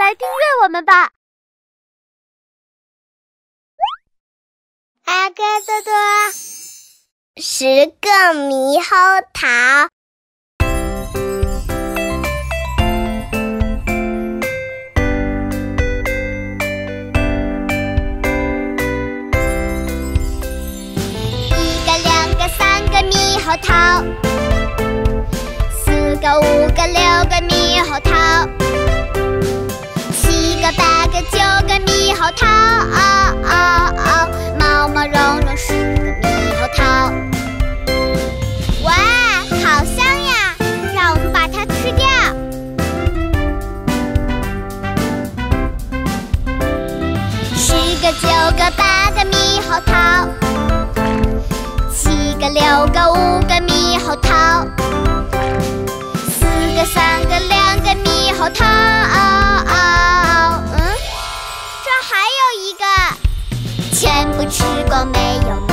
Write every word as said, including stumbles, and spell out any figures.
来订阅我们吧。 阿哥多多，十个猕猴桃。一个、两个、三个猕猴桃，四个、五个、六个猕猴桃，七个、八个、九个猕猴桃，哦哦哦，毛毛茸茸十个猕猴桃。哇，好香呀！让我们把它吃掉。十个、九个、八个猕猴桃，七个、六个、五个猕猴桃，四个、三个、两个猕猴桃。哦哦，嗯，这还有一个，全部吃光没有？